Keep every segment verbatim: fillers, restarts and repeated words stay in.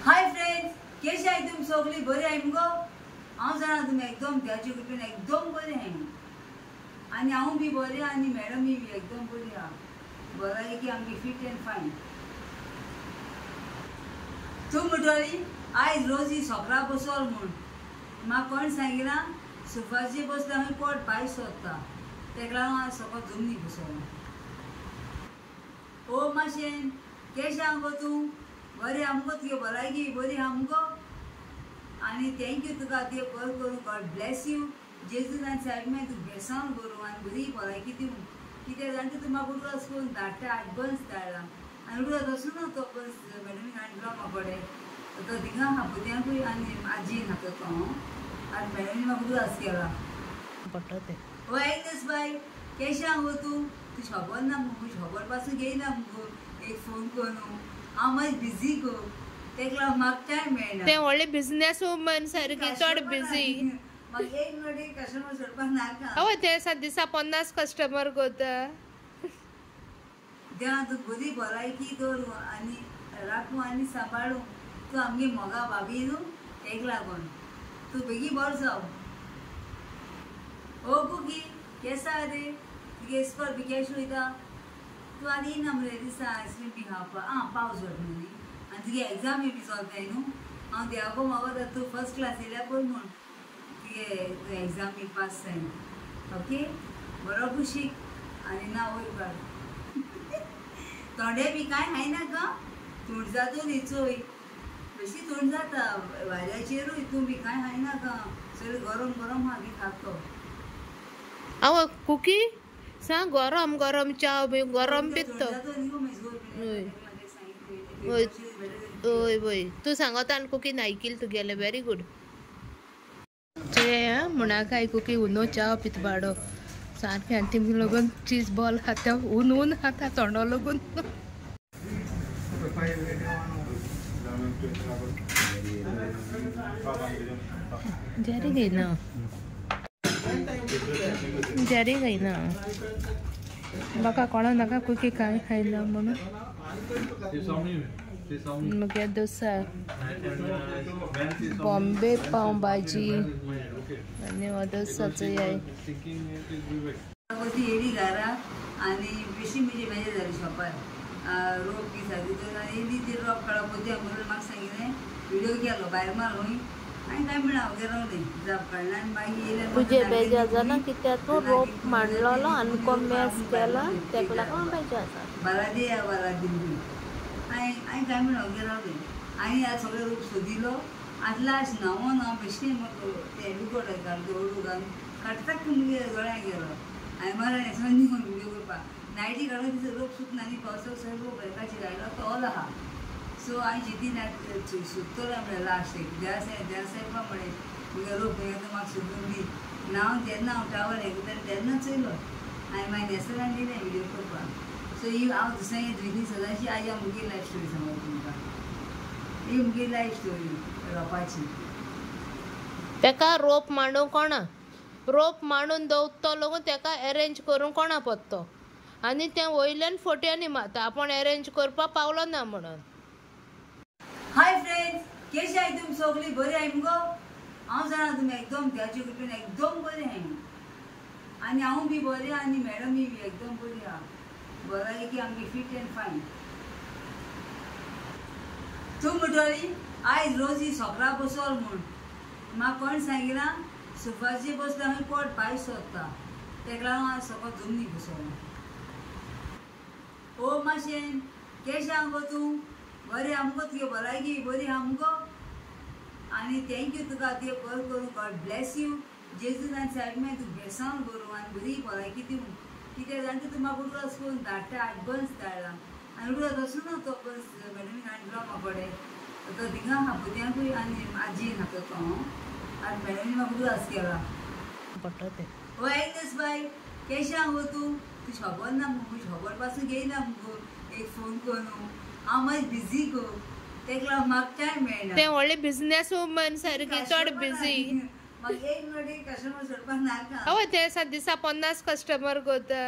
Hi friends, कशी आहे तुम्ही सगळी? बरी आहे मुगो? हांव जाणा तुम्ही एकदम त्याची कृपेन एकदम बरी आहे आणि हांव बी बरी आणि मॅडम बी एकदम बरी आहा. बरं की आमची फिट अँड फायन. तूं म्हणटली आयज रोजी सकाळ बसोल म्हूण म्हाका कोण सांगिना सोफाचेर बसल्यार हांवें पोट भायर सोदता, तेका लागून हांव सकाळ जमनी बसोलो. ओ माशेन, केशें आहा गो तूं? बरें आहा मुगो? तुगे भलायकी बरी आहा मुगो? आनी थँक्यू तुका देव बरो करूं. God bless you. जेजून आनी सायडमेन तूं बेसांव करूं आनी बरी भलायकी दिवं. कित्याक जाणा तूं म्हाका उडवास करून धाडटा, एडवान्स धाडला आनी उडवास वचूं ना तो बस मॅडमीन हाडलो म्हाका कडेन तो थिंगा आहा भुरग्यांकूय आनी आजयेन हाडटा तो हांव आनी मॅडमीन म्हाका उडवास केला पडटा तें. ओ एग्नेस बाय, केशें आहा गो तूं? तूं खबर ना मुगो, खबर पासून घेयना मुगो एक फोन करून. हांव मातशें बिजी गो, तेका लागून म्हाका टायम मेळना. तें व्हडलें बिझनेस वुमन सारकी चड बिजी. म्हाका एक मिनट एक कस्टमर सोडपाक नाका. हय ते सा दिसा पन्नास कस्टमर करता. देवा तूं बरी भलायकी दवर आनी राखूं आनी सांबाळूं. तूं आमगे मोगा भाभी न्हू, तेका लागून तूं बेगी बरो जाव. ओ कुकी, केस आहा रे? तुगे इस्कोल बी केश वयता? तूं आनी येयना मरे दिसा आयस्क्रीम बी खावपा? आं पावस जोड न्ही आनी तुगे एग्जामी बी चलताय न्हू. हांव देवाको मागता तूं फर्स्ट क्लास येयल्या पळय म्हूण तुगे एग्जाम बी पास जायन. ओके, बरो कुशीक आनी ना वयर काड. थोडे बी कांय खायना गा, थंड जातो न्ही चोय बेशी थंड जाता वाऱ्याचेरूय. तूं बी कांय खायना गा, सगळें गरम गरम हा बी खातो. आवय कुकी सांग, गरम गरम च्या बी गरम पितो. ओय वय तूं सांगता आनी कुकी नायकील तुगेले. Very good. ते म्हणाकाय कुकी उनो च्या पित बाडो सारकें आनी तेमी लागून चीज बॉल खाता ऊन ऊन खाता तोंडो लागून. जरी घेयना जरी घेयना म्हाका कोणा नाका कुकी कांय खायना म्हणून. मुगे डोसा, बॉम्बे पाव भाजी आनी हो डोसाचो हे येयली घरा आनी बेशी म्हणजे मजा जाली शॉपार. रोप बी जाली तर येयली ती रोप काडप होती म्हणून म्हाका सांगिल्लें व्हिडिओ केलो भायर मार खंय आनी कांय म्हणा हांव रावलें जाप काडलें आनी मागीर येयलें. तुजे बेजार जाना कित्याक तूं रोप मांडलोलो आनी को मॅस केला तेका लागून बेजार जाता. बालादी या बालादी हांवें हांवें कांय म्हणा हांव रावलें आनी आतां सगळें रोप सोदिलो. आतां लास्ट न्हांवो ना बेश्टें म्हाका तें लुकोट घालता हळू घालून काडटाक मुगे दोळ्यांक गेलो. हांवें मार हें निघून व्हिडिओ करपाक नायटी काडून तिचो रोप सुकना आनी पावसाक सगळो रोप एकाचेर घायलो तो हॉल आहा. सो हांवें चिंतीन सुकतलो म्हणलें लास्ट एक देवा देवा सायबा म्हणलें तुगे रोप हें म्हाका सोदून दी. न्हांवन तेन्ना हांव टावर हें करता तेन्ना चोयलो. हांवें मागीर नेसरान दिलें व्हिडिओ करपाक. सो ही हांव दुसऱ्या द्विनी सदांची आज हांव मुगे लायफ स्टोरी सांगता तुमकां. ही मुगे लायफ स्टोरी रोपाची. तेका रोप मांडूंक कोणा रोप मांडून दवरतो लागून तेका अरेंज करूंक कोणा पडतो आनी तें वयल्यान फोट्यांनी मारता आपूण अरेंज करपाक पावलो ना म्हणून. हाय फ्रेंड्स, केशी आहे तुम्ही सगळी? बरी आहे मुगो? हांव जाणा तुम्ही एकदम त्याची कृपेन एकदम बरी आहे आणि हांव बी बरी आनी मॅडम बी एकदम बरी आहा. बरं की आमची फिट अँड फायन. तूं म्हणटली आयज रोजी सकाळ बसोल म्हूण म्हाका कोण सांगिना सोफाचेर बसल्यार हांवें पोट भायर सोदता, तेका लागून हांव सकाळ जमनी बसोलो. ओ माशेन, केशें आहा गो तूं? बरें आहा मुगो? तुगे भलायकी बरी आहा मुगो? आनी थँक्यू तुका देव बरो करूं. God bless you. जेजून आनी सायडमेन तूं बेसांव करूं आनी बरी भलायकी दिवं. कित्याक जाणा तूं म्हाका उडवास करून धाडटा, एडवान्स धाडला आनी उडवास वचूं ना तो बस मॅडमीन हाडलो म्हाका कडेन तो थिंगा आहा भुरग्यांकूय आनी आजयेन हाडटा तो हांव आनी मॅडमीन म्हाका उडवास केला पडटा तें. ओ एग्नेस बाय, केशें आहा गो तूं? तूं खबर ना मुगो, खबर पासून घेयना मुगो एक फोन करून. हांव मातशें बिजी गो, तेका लागून म्हाका टायम मेळना. तें व्हडलें बिझनेस वुमन सारकी चड बिजी. म्हाका एक मिनट एक कस्टमर सोडपाक नाका. हय ते सा दिसा पन्नास कस्टमर करता.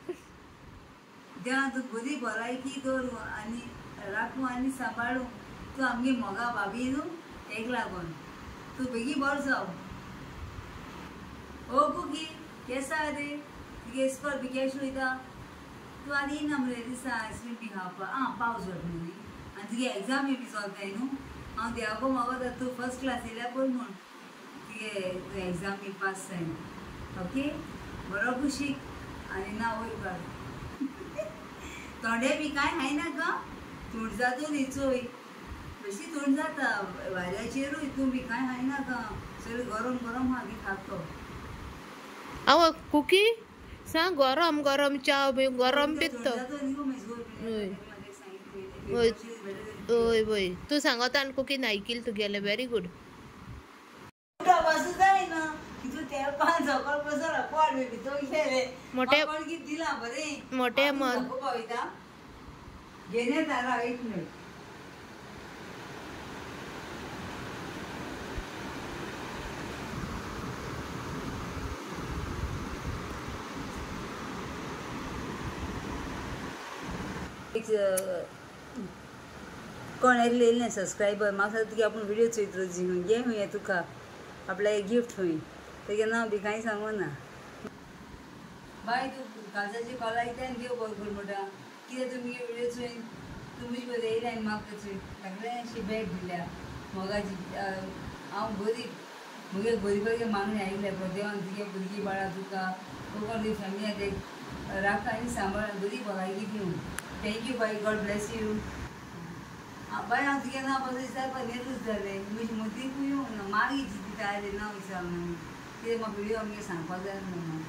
देवा तूं बरी भलायकी दवर आनी राखूं आनी सांबाळूं. तूं आमगे मोगा भाभी न्हू एक लागून तूं बेगी बरो जाव. ओ कुकी केस आहा रे तुगे इस्कोल बी केश वयता तूं आनी येना मरे दिसा आयस्क्रीम बी खावपा आं पावस जोड न्ही आनी तुगे एग्जामी बी चलताय न्हू हांव देवाको मागोता तूं फर्स्ट क्लास येयल्या पळय म्हूण तुगे एग्जाम बी पास जायना. ओके बरो खुशीक आनी ना वयर काड. थोडे बी कांय खायना का थोड जातून न्हिचोय बेश्टी थोड जाता वाऱ्याचेरूय तूं बी कांय खायना का सगळें गरम गरम हा बी खातो. अहो कुकी सांग गरम गरम च्या बी गरम पित्तो. ओय वय तूं सांगता आनी कुकी नायकील तुगेले व्हेरी गूड. मोठे मोठे मन घेणे तारा एक मिनिट कोण येयले येयले सबस्क्रायबर म्हाका सांगता तुगे आपूण विडियो चोयत रोजी हूंय घे हूंय तुका आपल्या एक गिफ्ट हूंय तेगे नांव बी कांय सांगोना. बाय तूं काजाची कॉला येता आनी देव बरो कर म्हणटा कितें तुमगे विडियो चोयन तुमी बरें येयले आनी म्हाका चोय सगळें अशी बॅग दिल्या मोगाची. हांव बरी मुगे बरी बरी मागणी आयिल्ले पळय देवान तुगे भुरगीं बाळा तुका कोण तुजी फॅमिली राख आनी सांबाळ बरी भलायकी दिवं. Thank you bye God bless you. Bye हांव तुगे नांव पासून विचारपा नेरूच जालें म्हणजे मदींकूय येवंक ना मागी दिता आयलें नांव विचारना कितें म्हाका विडियो आमगे सांगपा जाय म्हणून.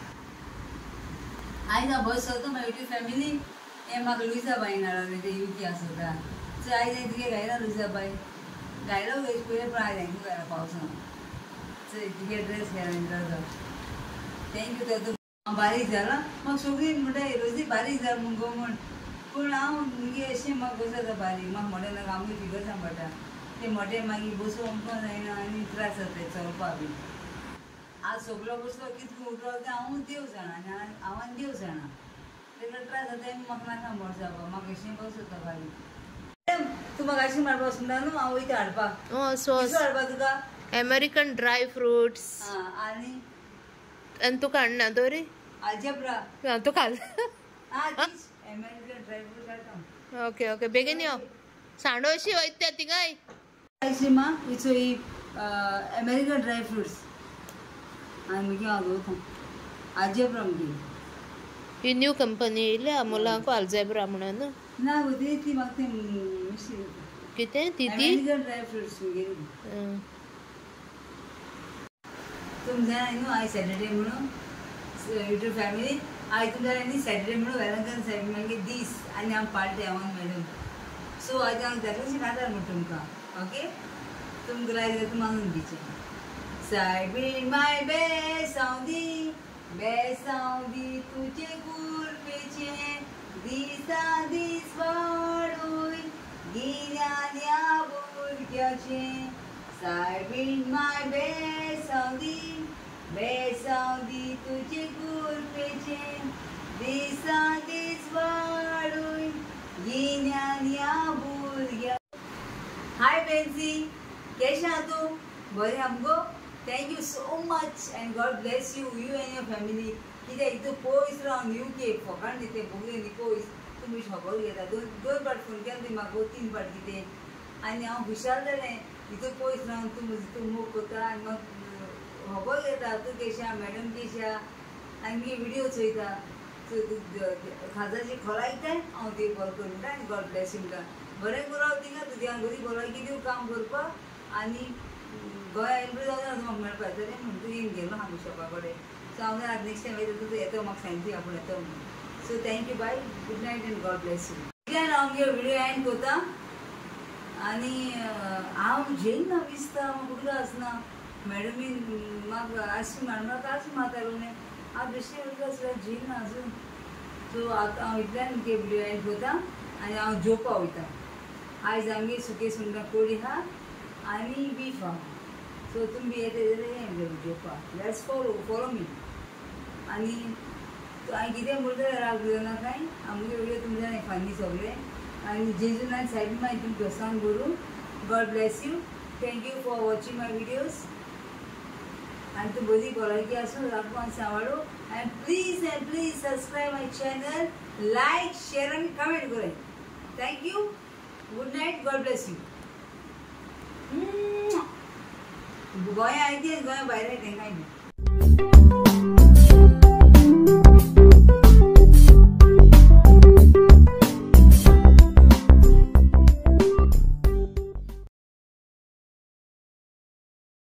आयज हांव बस चलता म्हाका युट्यूब फॅमिली हें म्हाका लुइजा बायन हाडलें तें युके आसता सो आयज हांवें तुगे घायला लुइजा बाय घायलो वेज पयलें पण आयज हांवें घरा पावसान सो तुगे ड्रेस घालून थँक्यू तर तूं हांव बारीक जाला म्हाका सगळीं म्हणटा रोजी बारीक जाल म्हूण गो म्हण पूण हांव मुगे अशें म्हाका बसता बारीक म्हाका मोठे नाका आमगे फिगर सांबाळटा ते मोठे मागीर बसून आमकां जायना आनी त्रास जाता चलपा बी. आज सगळो बसलो कितको उठलो तें हांवूच देव जाणा आनी हांव आनी देव जाणा तेका त्रास जाता म्हाका नाका मोठ जावपा म्हाका अशें बसता बारीक. तूं म्हाका अशें मारपा वचना न्हू हांव वयता हाडपाक. हाडपा तुका अमेरिकन ड्राय फ्रुट्स आनी आनी तुका हाडना दवरी आल्जेब्रा तुका हाड अमेरिकन ड्राय फ्रूट हाडटा. ओके ओके बेगीन यो सांडो अशी वयता तिगाय आयस्क्रीमा चोय अमेरिकन ड्राय फ्रुट्स आनी मुगे हांव दवरता आल्जेब्रा मुगे ही न्यू कंपनी येयली अमोलांको आल्जेब्रा म्हणून ना गो ती ती म्हाका तें मिस्टेक कितें ती ती अमेरिकन ड्राय फ्रुट्स मुगे तुम जाय न्हू आयज सॅटर्डे म्हणून युट्यूब फॅमिली आयज तुमच्या न्ही सॅटर्डे म्हणून वेलंकन सायड मागीर दीस आनी हांव पार्टी हांव मॅडम सो आयज हांव जातलें खातार म्हण तुमकां. ओके तुमकां लायक जाता मागून दिचें सायबीण माय बेसावदी बेसावदी तुजे गुरपेचें दिसा दीस वाडूय गिन्यान ह्या भुरग्याचें सायबीण माय बेसावदी बेसावदी तुजे गुरपेचें दिसा दीस वाडूय गिन्यान ह्या भुरग्या. हाय बेन्सी केश आहा तूं बरें आहा मुगो. Thank you so much and God bless you you and your family. कित्याक इतू पयस रावन यू के फकाण दिते भोगले न्ही पयस तुमी खबर घेता दोन दोन पाट फोन केला तुमी म्हाका तीन पाट कितें आनी हांव हुशार जालें इतू पयस रावन तूं म्हजो तूं मोग करता आनी म्हाका खबर घेता तूं केशा मॅडम केशा आनी मुगे विडियो चोयता खाजाची खोला आयताय हांव देव बरो कर म्हणटा आनी गॉड ब्लेस यू म्हणटा. बरें करो तिंगा तुज्या बरी भलायकी दिवं काम करपाक आनी गोंया एलबी जावं म्हाका मेळपा येतलें म्हणटा येवन गेलो हांव शॉपा कडेन सो हांव जाल्यार नेक्स्ट टायम येता तुजो येतो म्हाका सांगता आपूण येतो म्हणून. So thank you bye good night and God bless you. इतल्यान हांव मुगे विडियो एंड कोता आनी हांव जेयना दिसता म्हाका कुठलो आसना मॅडमीन म्हाका आशी म्हाका आशी मारतालो न्ही हांव बेश्टें उरलो आसल्यार जेयना आजून. सो आतां हांव इतल्यान मुगे विडियो एंड कोता आनी हांव जेवपा वयता. आयज आमगे सुके सुंगटां कोडी आहा आनी बीफ आहा सो तुमी येता जाल्यार हें जेवपाक लेट्स फॉलो फॉलो मी. आनी हांवें कितें म्हणटा राग नाका हांव मुगे विडियो तुमच्या फनी सगळे आनी जेजून सायडीन मागीर तुमकां घोसान भरूं. God bless you. Thank you for watching my videos. आनी तूं बरी भलायकी आसूं राखून सांबाळू. And please and please subscribe my channel. Like share आनी कमेंट करें. Thank you. Good night. God bless you. गोंया आयती गोंया भायर तेंकाय